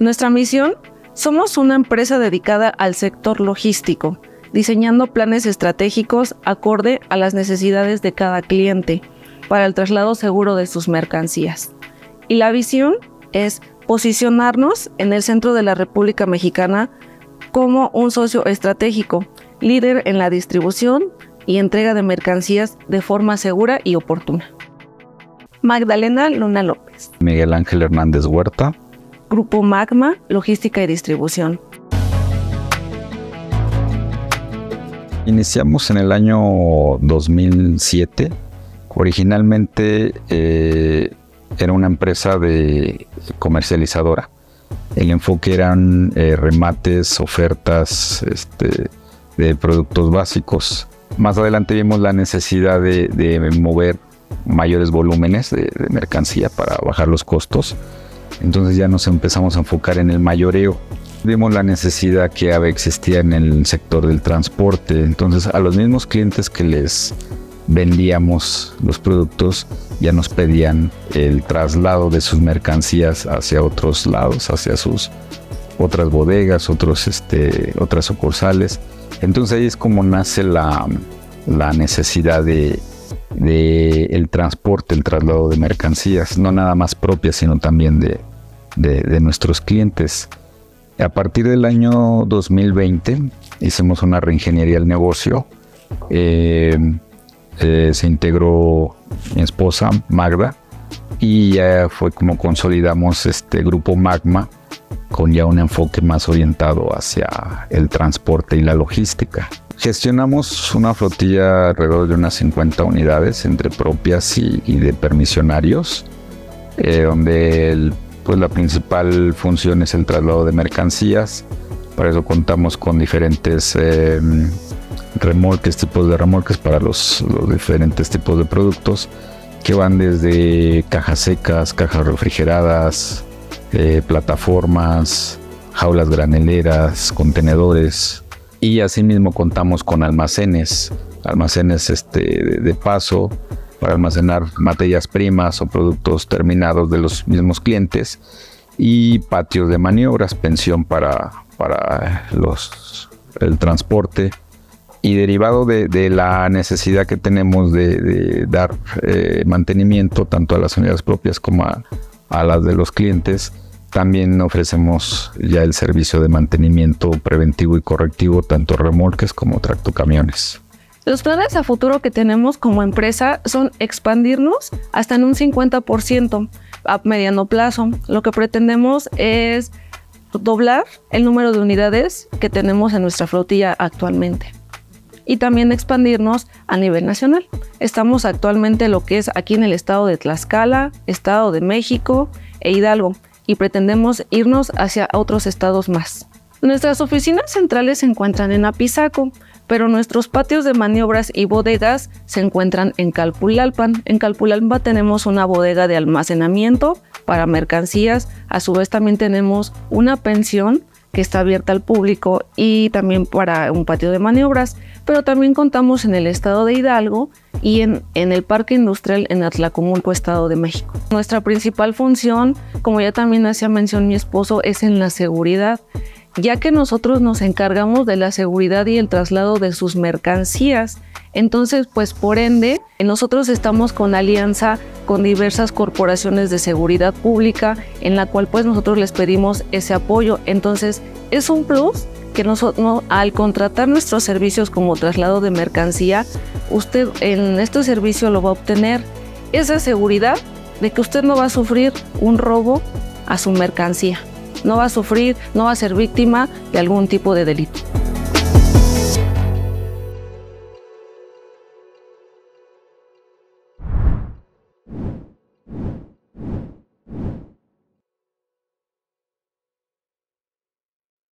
Nuestra misión: somos una empresa dedicada al sector logístico, diseñando planes estratégicos acorde a las necesidades de cada cliente para el traslado seguro de sus mercancías. Y la visión es posicionarnos en el centro de la República Mexicana como un socio estratégico, líder en la distribución y entrega de mercancías de forma segura y oportuna. Magdalena Luna López. Miguel Ángel Hernández Huerta. Grupo Magma, Logística y Distribución. Iniciamos en el año 2007. Originalmente era una empresa comercializadora. El enfoque eran remates, ofertas de productos básicos. Más adelante vimos la necesidad de mover mayores volúmenes de mercancía para bajar los costos. Entonces ya nos empezamos a enfocar en el mayoreo. Vimos la necesidad que existía en el sector del transporte. Entonces a los mismos clientes que les vendíamos los productos ya nos pedían el traslado de sus mercancías hacia otros lados, hacia sus otras bodegas, otras sucursales. Entonces ahí es como nace la necesidad de el transporte, el traslado de mercancías, no nada más propias, sino también de nuestros clientes. A partir del año 2020 hicimos una reingeniería del negocio. Se integró mi esposa Magda y ya fue como consolidamos este grupo Magma con ya un enfoque más orientado hacia el transporte y la logística. Gestionamos una flotilla alrededor de unas 50 unidades entre propias y de permisionarios, donde la principal función es el traslado de mercancías. Para eso contamos con diferentes tipos de remolques para los diferentes tipos de productos, que van desde cajas secas, cajas refrigeradas, plataformas, jaulas graneleras, contenedores, y asimismo contamos con almacenes de paso para almacenar materias primas o productos terminados de los mismos clientes, y patios de maniobras, pensión para el transporte. Y derivado de la necesidad que tenemos de dar mantenimiento tanto a las unidades propias como a las de los clientes, también ofrecemos ya el servicio de mantenimiento preventivo y correctivo, tanto remolques como tractocamiones. Los planes a futuro que tenemos como empresa son expandirnos hasta en un 50% a mediano plazo. Lo que pretendemos es doblar el número de unidades que tenemos en nuestra flotilla actualmente. Y también expandirnos a nivel nacional. Estamos actualmente lo que es aquí en el estado de Tlaxcala, Estado de México e Hidalgo, y pretendemos irnos hacia otros estados más. Nuestras oficinas centrales se encuentran en Apizaco, pero nuestros patios de maniobras y bodegas se encuentran en Calpulalpan. En Calpulalpan tenemos una bodega de almacenamiento para mercancías. A su vez también tenemos una pensión que está abierta al público y también para un patio de maniobras, pero también contamos en el estado de Hidalgo y en el Parque Industrial en Atlacomulco, Estado de México. Nuestra principal función, como ya también hacía mención mi esposo, es en la seguridad, ya que nosotros nos encargamos de la seguridad y el traslado de sus mercancías. Entonces, pues por ende, nosotros estamos con alianza con diversas corporaciones de seguridad pública, en la cual pues nosotros les pedimos ese apoyo. Entonces, es un plus que nosotros, al contratar nuestros servicios como traslado de mercancía, usted en este servicio lo va a obtener esa seguridad de que usted no va a sufrir un robo a su mercancía. No va a sufrir, no va a ser víctima de algún tipo de delito.